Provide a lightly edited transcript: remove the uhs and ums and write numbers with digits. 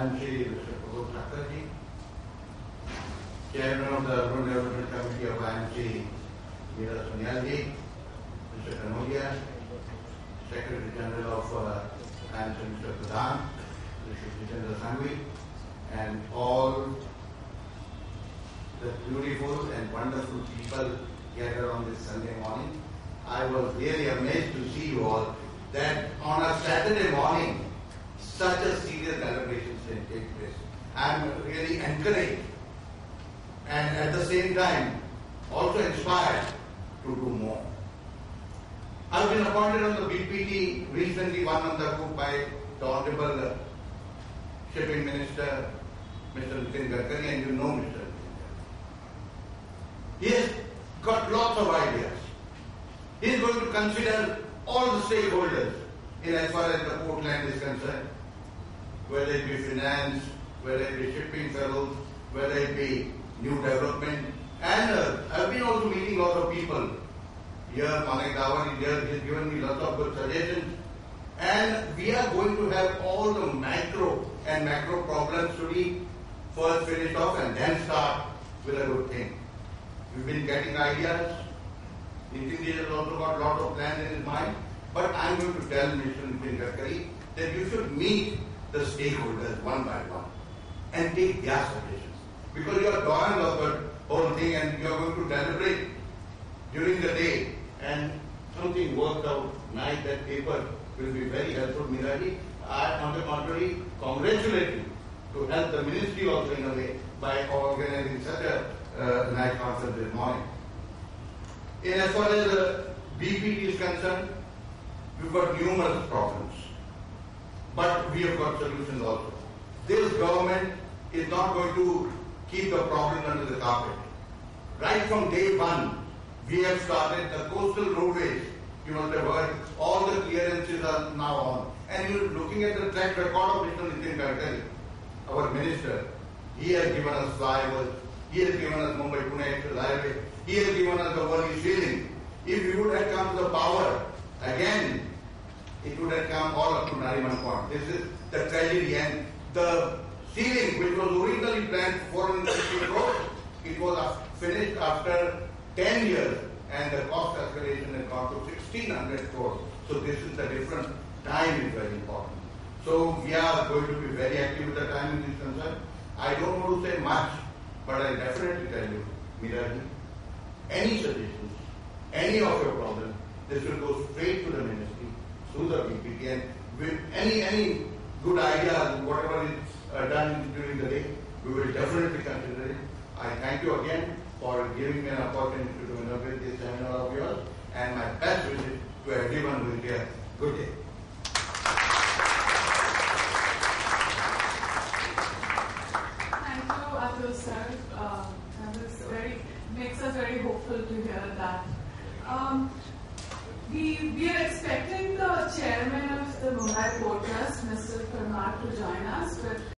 am Shri Mr. Prabodh Thakurji, Chairman of the Urban Development Committee of IMC, Meera Sonyalji, Mr. Kanodia, Secretary General of IMC, Mr. Pradhan, Mr. Jitendra Sangvi, and all the beautiful and wonderful people gathered on this Sunday morning. I was really amazed to see you all that on a Saturday morning, such a serious celebration can take place. I am really encouraged and at the same time also inspired to do more. I've been appointed on the BPT recently, one month ago, by the Honorable Shipping Minister, Mr. Nitin Gadkari, and you know Mr. Nitin Gadkari. He has got lots of ideas. He is going to consider all the stakeholders in as far as the port land is concerned, whether it be finance, whether it be shipping fellows, whether it be new development. And I've been also meeting lots of people. Here, Manik Dawar is here, he's given me lots of good suggestions. And we are going to have all the micro and macro problems to be first finished off and then start with a good thing. We've been getting ideas. Nitin has also got a lot of plans in his mind. But I'm going to tell Mr. Nitin Gadkari that you should meet the stakeholders one by one and take their suggestions. Because you are doyen of the whole thing and you are going to deliberate during the day and something worked out nice. That paper will be very helpful, Meeraji. I, on the contrary, congratulate you to help the ministry also in a way by organizing such a nice conference this morning. In as far as BPT is concerned, we've got numerous problems, but we have got solutions also. This government is not going to keep the problem under the carpet. Right from day one, we have started the coastal roadways. You must have heard, all the clearances are now on. And you're looking at the track record of Mr. Nitin Gadkari, our minister. He has given us flyovers, he has given us Mumbai-Pune Express Highway, he has given us the Worli ceiling. If you would have come to the power, again, it would have come all up to Nariman Pond. This is the tragedy. And the ceiling, which was originally planned for 450 crores, it was finished after 10 years, and the cost escalation has gone to 1,600 crores. So this is the difference. Time is very important. So we are going to be very active with the time in this concern. I don't want to say much, but I definitely tell you, Meeraji, any suggestions, any of your problems, this will go straight to the ministry, through the BPT, and with any good idea, whatever is done during the day, we will definitely consider it. I thank you again for giving me an opportunity to inaugurate this seminar of yours, and my best wishes to everyone who is here. Good day. Thank you, Atul sir. Makes us very hopeful to hear that. We are expecting the chairman of the Mumbai Port Trust, Mr. Parmar, to join us, but